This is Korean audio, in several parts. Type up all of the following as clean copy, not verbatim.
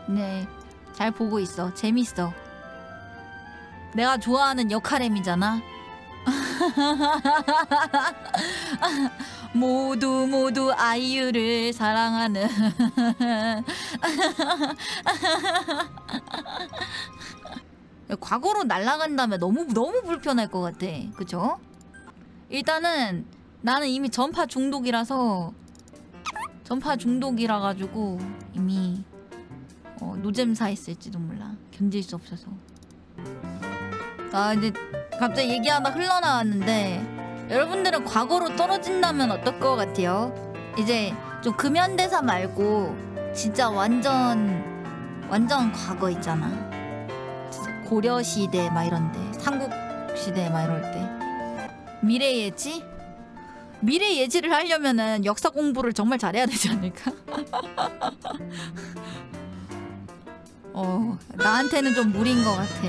네, 잘 보고 있어. 재밌어. 내가 좋아하는 역할엠이잖아. 모두 아이유를 사랑하는. 과거로 날아간다면 너무 불편할 것 같아. 그쵸? 일단은 나는 이미 전파 중독이라서 가지고 이미 노잼사 했을지도 몰라. 견딜 수 없어서. 아 근데 갑자기 얘기하다 흘러나왔는데 여러분들은 과거로 떨어진다면 어떨 것 같아요? 이제 좀 금연대사 말고 진짜 완전 과거 있잖아. 진짜 고려시대 막 이런데, 삼국시대 막 이럴 때. 미래 예지? 미래 예지를 하려면은 역사 공부를 정말 잘해야 되지 않을까? 나한테는 좀 무리인 것 같아.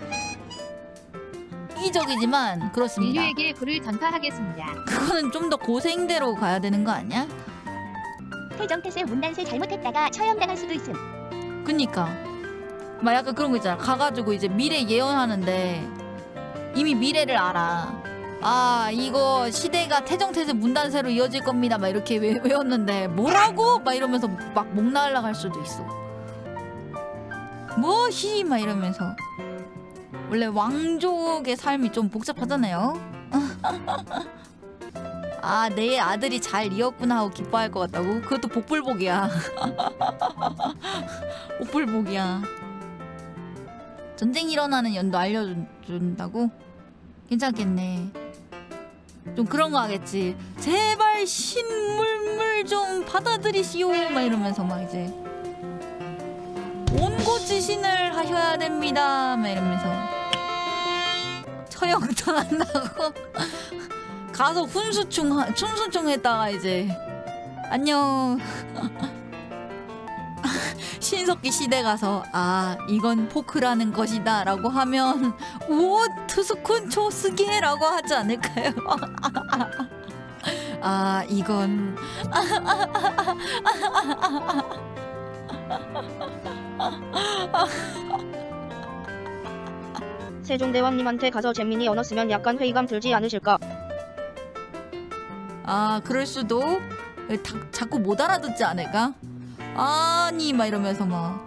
이기적이지만 그렇습니다. 인류에게 불을 전파하겠습니다. 그거는 좀 더 고생대로 가야 되는 거 아니야? 태정태세 문단세 잘못했다가 처형당할 수도 있음. 그니까 막 약간 그런 거 있잖아. 가가지고 이제 미래 예언하는데 이미 미래를 알아. 아 이거 시대가 태정태세 문단세로 이어질 겁니다 막 이렇게 외웠는데 뭐라고? 막 이러면서 막 목 날라갈 수도 있어. 뭐히 막 이러면서. 원래 왕족의 삶이 좀 복잡하잖아요. 아 내 아들이 잘 이었구나 하고 기뻐할 것 같다고? 그것도 복불복이야. 복불복이야. 전쟁 일어나는 연도 알려준다고? 괜찮겠네. 좀 그런 거 하겠지. 제발 신물물 좀 받아들이시오 막 이러면서 막 이제 온고지신을 하셔야 됩니다 막 이러면서 처형당한다고. 가서 훈수충 했다가 이제 안녕. 신석기 시대 가서 아 이건 포크라는 것이다 라고 하면 오 투스쿤 초스게 라고 하지 않을까요? 아 이건 세종대왕님한테 가서 잼민이 언어 쓰면 약간 회의감 들지 않으실까? 아 그럴 수도. 자꾸 못 알아듣지 않을까? 아니 막 이러면서 막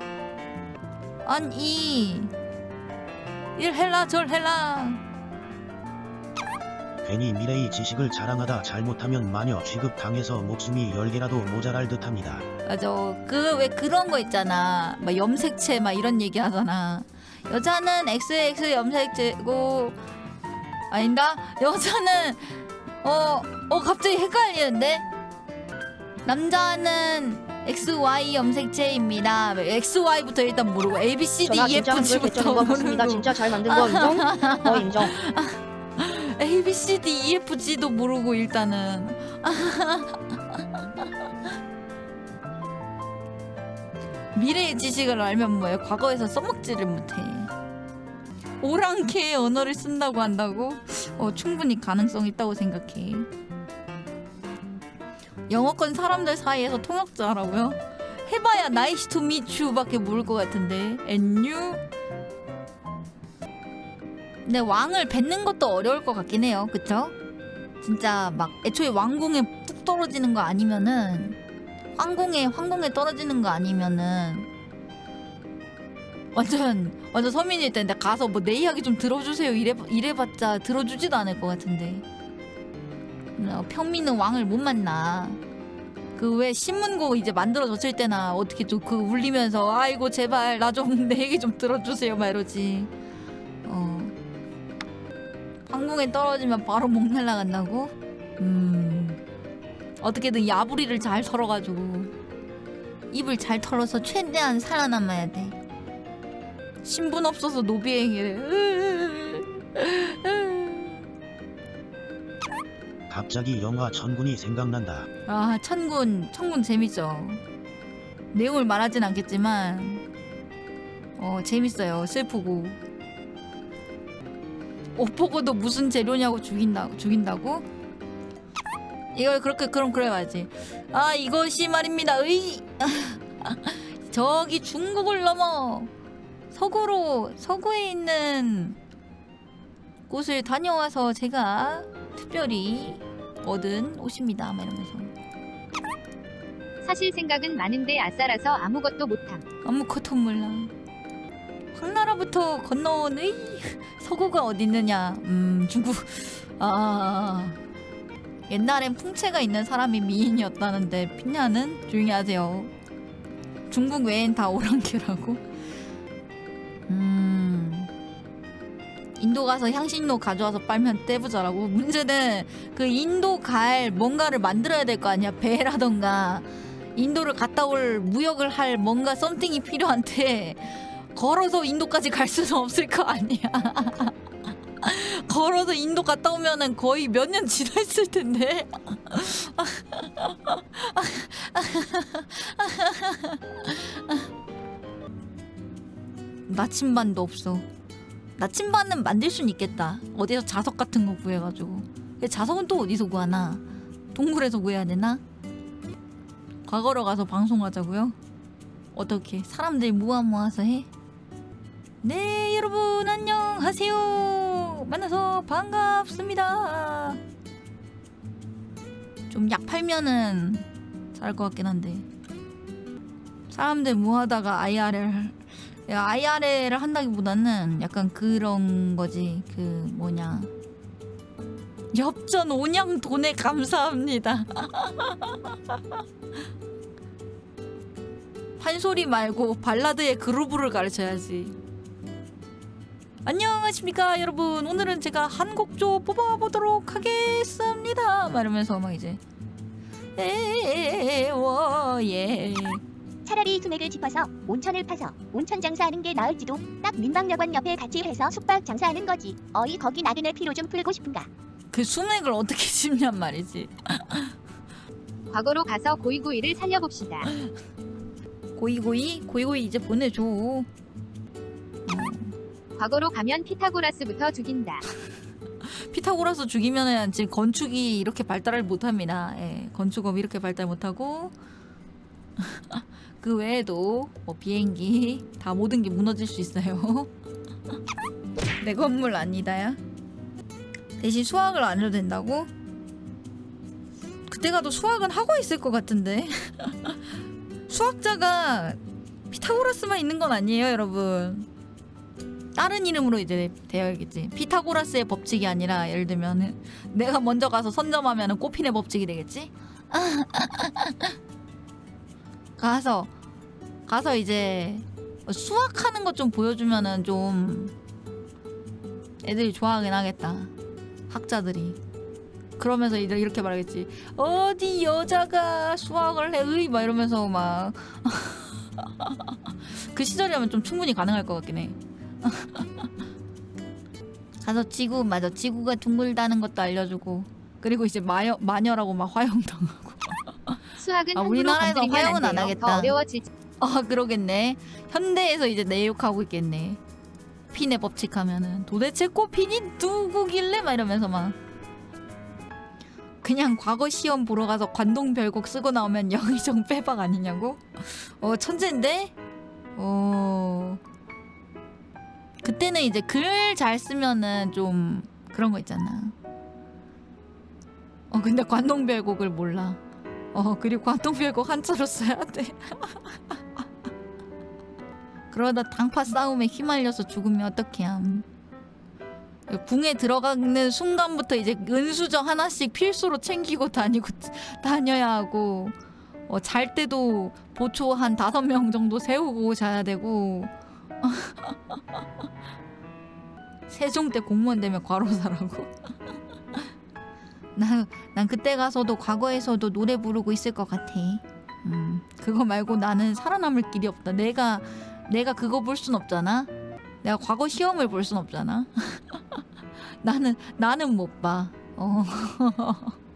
아니 일 헬라 절 헬라. 괜히 미래의 지식을 자랑하다 잘못하면 마녀 취급당해서 목숨이 10개라도 모자랄 듯합니다. 맞아. 그 왜 그런 거 있잖아. 막 염색체 막 이런 얘기 하잖아. 여자는 XX 염색체고 아닌가? 여자는 갑자기 헷갈리는데? 남자는 XY 염색체입니다. XY부터 일단 모르고 ABCD EFG부터 모르고. 진짜 잘 만든 거 인정? 인정. ABCD EFG도 모르고 일단은. 미래의 지식을 알면 뭐해? 과거에서 써먹지를 못해. 오랑캐의 언어를 쓴다고 한다고? 충분히 가능성 있다고 생각해. 영어권 사람들 사이에서 통역자라고요? 해봐야 nice to meet you 밖에 모를 것 같은데. And you? 근데 왕을 뱉는 것도 어려울 것 같긴 해요. 그쵸? 진짜 막 애초에 왕궁에 뚝 떨어지는 거 아니면은 황궁에 떨어지는 거 아니면은 완전 서민일 텐데 가서 뭐 내 이야기 좀 들어주세요 이래봤자 들어주지도 않을 것 같은데. 평민은 왕을 못 만나. 그 왜 신문고 이제 만들어졌을 때나 어떻게 또 그 울리면서 아이고 제발 나 좀 내 얘기 좀 들어주세요 막 이러지. 황궁에 떨어지면 바로 목 날라간다고? 어떻게든 야부리를 잘 털어가지고 입을 잘 털어서 최대한 살아남아야 돼. 신분 없어서 노비행위를. 갑자기 영화 천군이 생각난다. 아 천군 재밌죠. 내용을 말하진 않겠지만 재밌어요. 슬프고 옷 보고도 무슨 재료냐고 죽인다고? 이걸 그렇게 그럼 그래야지. 아 이것이 말입니다. 저기 중국을 넘어 서구에 있는 곳을 다녀와서 제가 특별히 얻은 옷입니다. 막 이러면서. 사실 생각은 많은데 아싸라서 아무것도 못함. 아무것도 몰라. 황나라부터 건너온 서구가 어디 있느냐. 중국. 옛날엔 풍채가 있는 사람이 미인이었다는데 피냐는 조용히 하세요. 중국 외엔 다 오랑캐라고. 인도 가서 향신료 가져와서 빨면 떼부자라고. 문제는 그 인도 갈 뭔가를 만들어야 될 거 아니야. 배라던가 인도를 갔다 올 무역을 할 뭔가 썸띵이 필요한데 걸어서 인도까지 갈 수는 없을 거 아니야. 걸어서 인도 갔다 오면은 거의 몇 년 지났을 텐데. 나침반도 없어. 나침반은 만들 순 있겠다. 어디서 자석 같은 거 구해가지고. 자석은 또 어디서 구하나? 동굴에서 구해야 되나? 과거로 가서 방송하자고요? 어떻게? 사람들 모아서 해? 네, 여러분 안녕하세요. 만나서 반갑습니다. 좀 약 팔면은 잘할 것 같긴 한데. 사람들 모아다가 IRL을 한다기보다는 약간 그런 거지. 그 뭐냐, 엽전 온양 돈에 감사합니다. 판소리 말고 발라드의 그루브를 가르쳐야지. 안녕하십니까 여러분. 오늘은 제가 한 곡조 뽑아보도록 하겠습니다. 막 이러면서 막 이제 예. 차라리 수맥을 짚어서 온천을 파서 온천 장사하는 게 나을지도. 딱 민박여관 옆에 같이 해서 숙박 장사하는 거지. 어이 거기 나그네 피로 좀 풀고 싶은가. 그 수맥을 어떻게 짚냔 말이지. 과거로 가서 고이고이를 살려봅시다. 고이고이 이제 보내줘. 과거로 가면 피타고라스부터 죽인다. 피타고라스 죽이면은 지금 건축이 이렇게 발달을 못합니다. 예, 건축업 이렇게 발달 못하고 그 외에도 뭐 비행기 다 모든 게 무너질 수 있어요. 내 건물 아니다야. 대신 수학을 안 해도 된다고? 그때 가도 수학은 하고 있을 것 같은데. 수학자가 피타고라스만 있는 건 아니에요, 여러분. 다른 이름으로 이제 되어야겠지. 피타고라스의 법칙이 아니라 예를 들면 내가 먼저 가서 선점하면 꼬핀의 법칙이 되겠지? 가서 이제 수학하는 것 좀 보여주면은 좀 애들이 좋아하긴 하겠다. 학자들이. 그러면서 이렇게 말하겠지. 어디 여자가 수학을 해? 으이 막 이러면서 막. 그 시절이라면 좀 충분히 가능할 것 같긴 해. 가서 지구가 둥글다는 것도 알려주고. 그리고 이제 마녀라고 막 화형당하고. 수학은 우리나라에서 화형은 안 하겠다. 더 어려워지지. 그러겠네. 현대에서 이제 내욕하고 있겠네. 핀의 법칙 하면은 도대체 꼬핀이 누구길래 막 이러면서 막. 그냥 과거 시험 보러 가서 관동별곡 쓰고 나오면 영의정 빼박 아니냐고? 천재인데? 그때는 이제 글 잘 쓰면은 좀 그런 거 있잖아. 근데 관동별곡을 몰라. 그리고 관동별곡 한자로 써야 돼. 그러다 당파 싸움에 휘말려서 죽으면 어떡해함. 궁에 들어가는 순간부터 이제 은수저 하나씩 필수로 챙기고 다녀야 하고, 잘 때도 보초 한 5명 정도 세우고 자야 되고. 세종 때 공무원 되면 과로사라고. 난 그때 가서도 과거에서도 노래 부르고 있을 것 같아. 그거 말고 나는 살아남을 길이 없다. 내가 그거 볼 순 없잖아. 내가 과거 시험을 볼 순 없잖아. 나는 못 봐.